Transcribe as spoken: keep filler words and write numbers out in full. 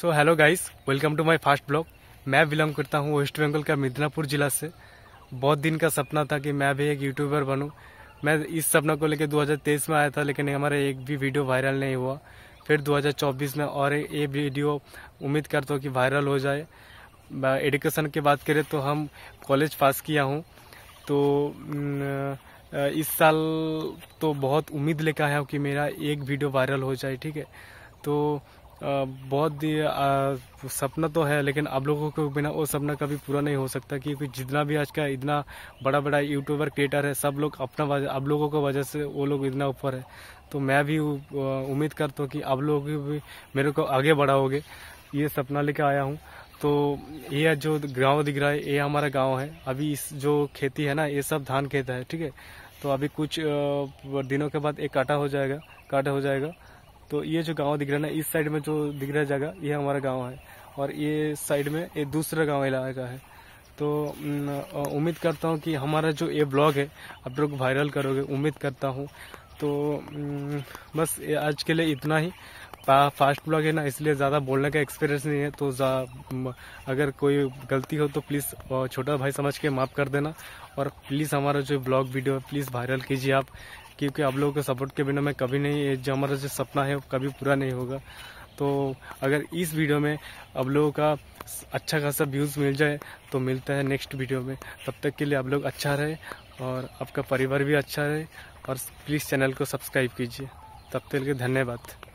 So hello guys, welcome to my first blog. मैं belong करता हूँ वेस्ट बंगाल का मिदनापुर जिला से। बहुत दिन का सपना था कि मैं भी एक यूट्यूबर बनूं। मैं इस सपना को लेकर दो हज़ार तेईस में आया था, लेकिन हमारा एक भी वीडियो वायरल नहीं हुआ। फिर दो हज़ार चौबीस में और ये वीडियो उम्मीद करता हूँ कि वायरल हो जाए। एजुकेशन की बात करें तो हम कॉलेज पास किया हूँ, तो इस साल तो बहुत उम्मीद लेकर आया हूँ कि मेरा एक वीडियो वायरल हो जाए। ठीक है, तो बहुत ही सपना तो है, लेकिन आप लोगों को बिना वो सपना कभी पूरा नहीं हो सकता, क्योंकि जितना भी आज का इतना बड़ा बड़ा यूट्यूबर क्रिएटर है, सब लोग अपना आप लोगों की वजह से वो लोग इतना ऊपर है। तो मैं भी उम्मीद करता हूँ कि आप लोग भी मेरे को आगे बढ़ाओगे, ये सपना लेकर आया हूँ। तो ये जो गांव दिख रहा है, ये हमारा गांव है। अभी इस जो खेती है ना, ये सब धान खेत है। ठीक है, तो अभी कुछ दिनों के बाद एक काटा हो जाएगा काटा हो जाएगा तो ये जो गांव दिख रहा है ना, इस साइड में जो दिख रहा है जगह, ये हमारा गांव है, और ये साइड में ये दूसरा गांव इलाका है। तो उम्मीद करता हूँ कि हमारा जो ये ब्लॉग है आप लोग वायरल करोगे, उम्मीद करता हूँ। तो बस आज के लिए इतना ही। फास्ट ब्लॉग है ना, इसलिए ज़्यादा बोलने का एक्सपीरियंस नहीं है, तो अगर कोई गलती हो तो प्लीज़ छोटा भाई समझ के माफ़ कर देना। और प्लीज़ हमारा जो ब्लॉग वीडियो है प्लीज़ वायरल कीजिए आप, क्योंकि आप लोगों के सपोर्ट के बिना मैं कभी नहीं, जो हमारा जो सपना है वो कभी पूरा नहीं होगा। तो अगर इस वीडियो में आप लोगों का अच्छा खासा व्यूज़ मिल जाए तो मिलता है नेक्स्ट वीडियो में। तब तक के लिए आप लोग अच्छा रहे और आपका परिवार भी अच्छा रहे, और प्लीज़ चैनल को सब्सक्राइब कीजिए। तब तक के लिए धन्यवाद।